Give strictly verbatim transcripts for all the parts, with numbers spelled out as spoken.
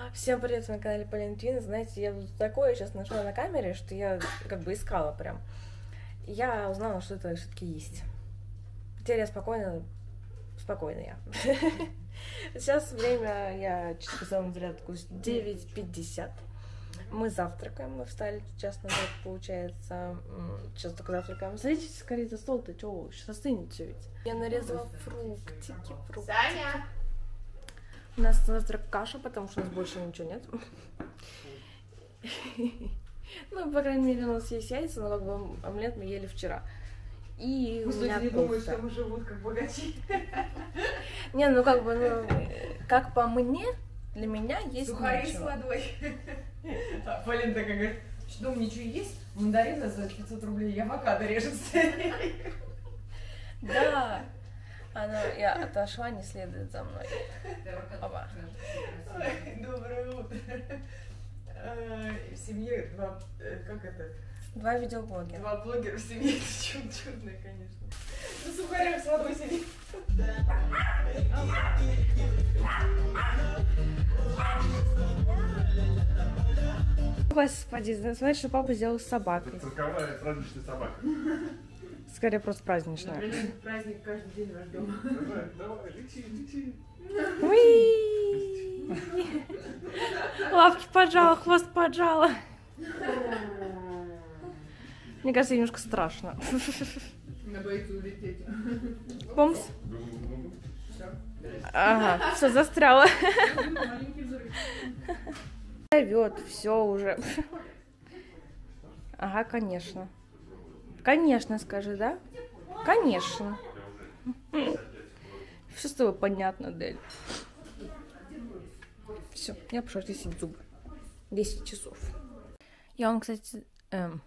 Всем привет, на канале Полина Твин. Знаете, я тут такое сейчас нашла на камере, что я как бы искала прям. Я узнала, что это все-таки есть. Теперь я спокойно, спокойно я. Сейчас время, я чисто самому зарядку, девять пятьдесят. Мы завтракаем, мы встали час назад, получается. Сейчас только завтракаем. Садитесь скорее за стол-то, чего вы, сейчас остынет все ведь. Я нарезала фруктики, фруктики. Саня! У нас завтрак каша, потому что у нас больше ничего нет. Ну, по крайней мере, у нас есть яйца, но как бы омлет мы ели вчера. И у меня не думают, что мы живут как богачи. Не, ну как бы, ну, как по мне, для меня есть сухари ничего. с водой. А Полина такая говорит, что дома ничего есть? Мандарины за пятьсот рублей, и авокадо режется. Да. Она, я отошла, не следует за мной. Опа. Доброе утро. В семье два, как это? Два видеоблогера. Два блогера в семье, это чудо чудное, конечно. На сухарях с водой сидит. Господи, смотри, что папа сделал с собакой. Это цирковая праздничная собака. Скорее просто праздничная. Праздник каждый день наш дома. Давай, давай, лети, лети. Уи! Лапки поджала, хвост поджала. Мне кажется, немножко страшно. Она боится улететь. Помс? Ага, все застряло. Зовет, все уже. Ага, конечно. Конечно, скажи, да? Конечно. Все с тобой понятно, Дель. Все, я пошла чистить зубы. десять часов. Я вам, кстати... Эм...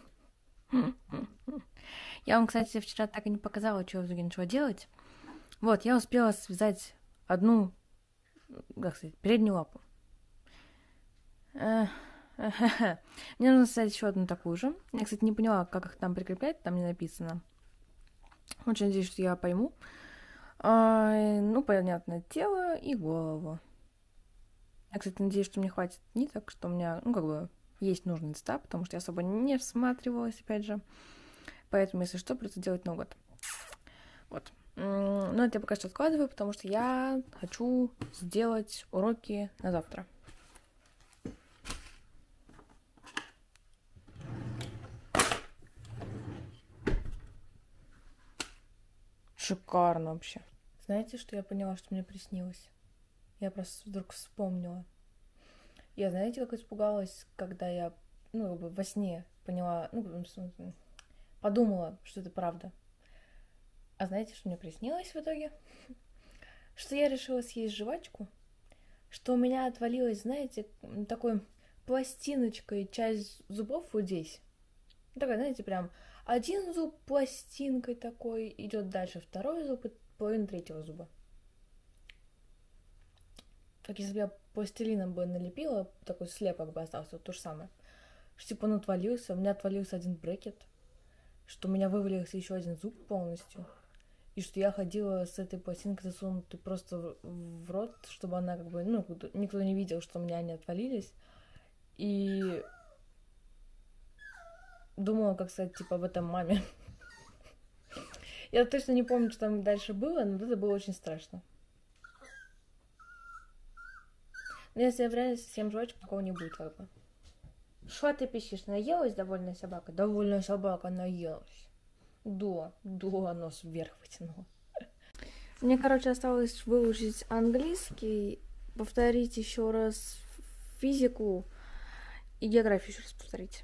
Я вам, кстати, вчера так и не показала, что в итоге начала делать. Вот, я успела связать одну, как сказать, переднюю лапу. Мне нужно связать еще одну такую же. Я, кстати, не поняла, как их там прикреплять, там не написано. Очень надеюсь, что я пойму. А, ну, понятно, тело и голову. Я, кстати, надеюсь, что мне хватит ниток, что у меня, ну, как бы, есть нужный цвета, потому что я особо не всматривалась, опять же. Поэтому, если что, придется делать наугад. Вот. Но это я пока что откладываю, потому что я хочу сделать уроки на завтра. Шикарно вообще. Знаете, что я поняла, что мне приснилось? Я просто вдруг вспомнила. Я, знаете, как испугалась, когда я, ну, как бы во сне поняла, ну, подумала, что это правда. А знаете, что мне приснилось в итоге? Что я решила съесть жвачку, что у меня отвалилась, знаете, такой пластиночкой часть зубов вот здесь. Такая, знаете, прям один зуб пластинкой такой, идет дальше второй зуб и половина третьего зуба. Как если бы я пластилином бы налепила, такой слепок бы остался, вот то же самое. Что типа он отвалился, у меня отвалился один брекет, что у меня вывалился еще один зуб полностью, и что я ходила с этой пластинкой засунутой просто в, в рот, чтобы она как бы, ну, никто не видел, что у меня они отвалились. И думала, как сказать, типа, об этом маме. Я точно не помню, что там дальше было, но это было очень страшно. Но если я в реальности съем жвачку, такого не будет, как бы. Что ты пищишь? Наелась, довольная собака? Довольная собака наелась. Да, да, нос вверх вытянула. Мне, короче, осталось выучить английский, повторить еще раз физику и географию еще раз повторить.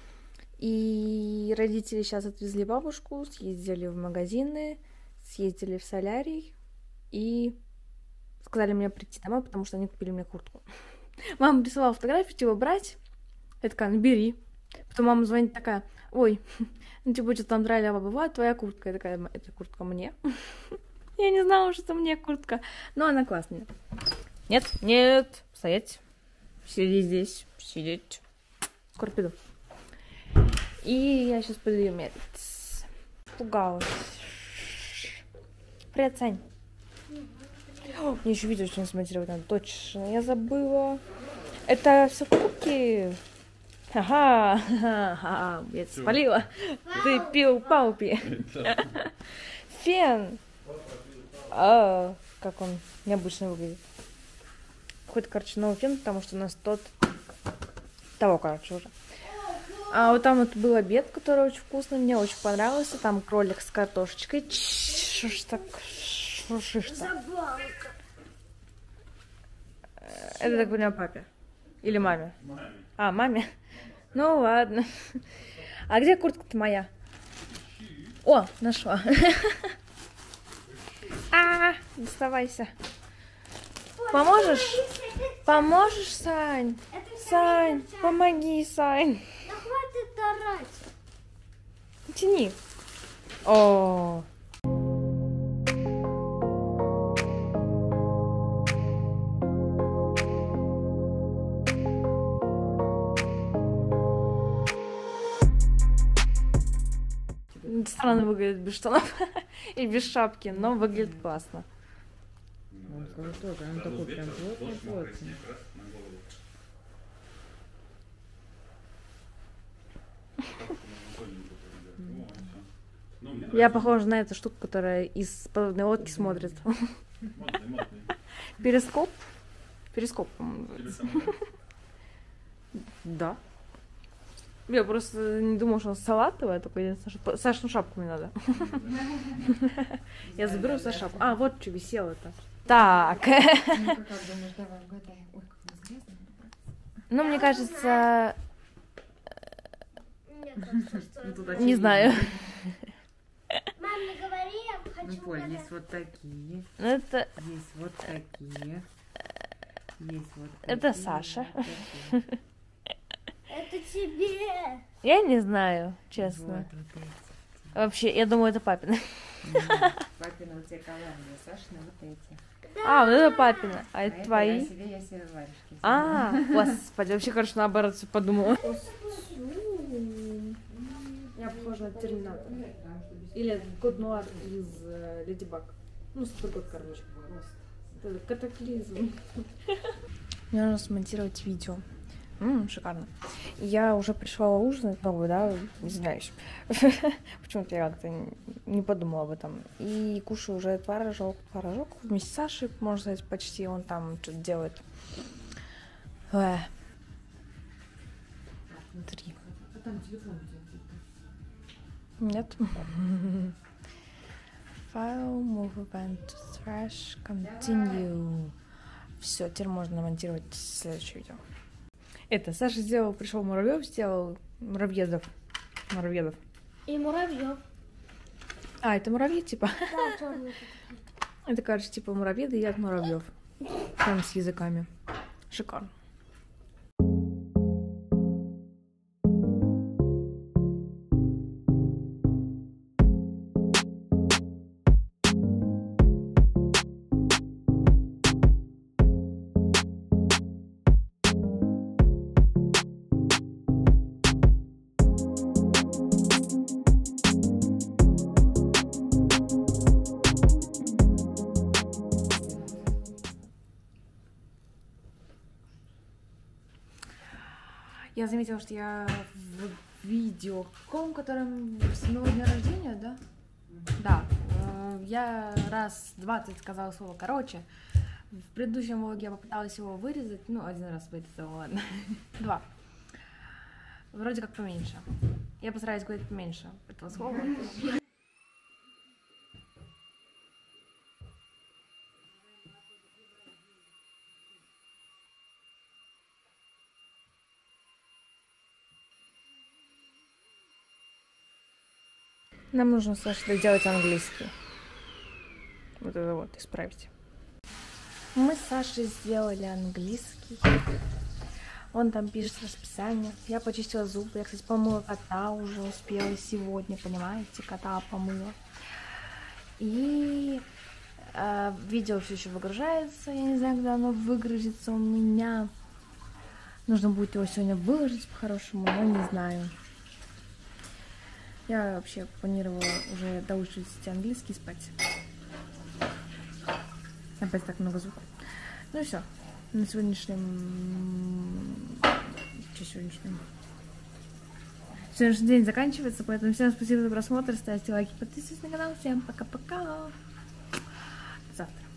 И родители сейчас отвезли бабушку, съездили в магазины, съездили в солярий и сказали мне прийти домой, потому что они купили мне куртку. Мама присылала фотографию, типа, брать. Я такая, ну бери. Потом мама звонит такая, ой, ну типа, что там драли, бывает, твоя куртка. Я такая, эта куртка мне. Я не знала, что мне куртка. Но она классная. Нет, нет, стоять. Сиди здесь, сидеть. Скоро приду. И я сейчас пойду ее мерить. Пугалась. Привет, Сань. О, мне еще видео что-нибудь смотреть надо. Точно, я забыла. Это все кубки. Ага, ха-ха, я тебя спалила. Ты пил паупи. Фен. А, как он необычно выглядит. Какой-то, короче, новый фен, потому что у нас тот... Того, короче, уже. А вот там вот был обед, который очень вкусный, мне очень понравился. Там кролик с картошечкой. Что ж так шуршишь-то? Это, так поняла, папе? Или маме? Маме. А, маме? Ну ладно. А где куртка-то моя? О, нашла. А, доставайся. Поможешь? Поможешь, Сань? Сань, помоги, Сань. Да хватит орать. Тяни. О. Странно выглядит без штанов и без шапки, но выглядит классно. Он скажу тоже, он такой прям плотный-плотный. Я похожа на эту штуку, которая из подводной лодки смотрит. Перископ? Перископ, по-моему. Да. Я просто не думала, что он салатовый, только единственное, что... Саш, ну шапку мне надо. Я заберу за шапку. А, вот что висело-то. Так. Ну, как думаешь, давай угадай. Ой, как у нас грязно. Ну, мне кажется... Мне кажется, что... Не знаю. Мам, не говори, я Ну, хочу Поль, угадать. есть вот такие, Ну, это... есть вот такие, есть вот Это такие, Саша. вот такие. Это тебе. Я не знаю, Вот, честно. вот эти. Вообще, я думаю, это папина. М, Папина у тебя Колумбия, Сашина вот эти. А, вот это папина. А А это это твои? Я себе, я себе варежки. А, господи, вообще, короче, наоборот все подумала. Я похожа на Терминатора. Или Кот Нуар из Леди Баг. Ну, супер кот, короче. Это катаклизм. Мне нужно смонтировать видео. Ммм, шикарно. Я уже пришла ужинать, но, да, извиняюсь. Почему-то я как-то не подумала об этом. И кушаю уже творожок. Творожок вместе с Сашей, можно сказать, почти. Он там что-то делает. Эх. Три. А там телефон у тебя. Нет. File, move event, trash, continue. Все, теперь можно монтировать следующее видео. Это Саша сделал, пришел Муравьев, сделал Муравьедов. Муравьедов. И муравьев. А, это муравьи, типа. Да, черный. Это, короче, типа муравьеды едят муравьев. Там с языками. Шикарно. Я заметила, что я в видео, каком, котором с моего дня рождения, да? Да. э, Я раз двадцать сказала слово «короче». В предыдущем влоге я попыталась его вырезать. Ну, один раз вырезала, ладно. Два. Вроде как поменьше. Я постараюсь говорить поменьше этого слова. Нам нужно, Саша, доделать английский. Вот это вот, исправить. Мы с Сашей сделали английский. Он там пишет расписание. Я почистила зубы. Я, кстати, помыла кота уже, успела сегодня, понимаете? Кота помыла. И э, видео все еще выгружается. Я не знаю, когда оно выгрузится у меня. Нужно будет его сегодня выложить по-хорошему, но не знаю. Я вообще планировала уже доучивать эти английский спать. Опять так много звуков. Ну и все. На сегодняшнем короче, сегодняшнего. Сегодняшний день заканчивается, поэтому всем спасибо за просмотр, ставьте лайки, подписывайтесь на канал. Всем пока-пока. Завтра.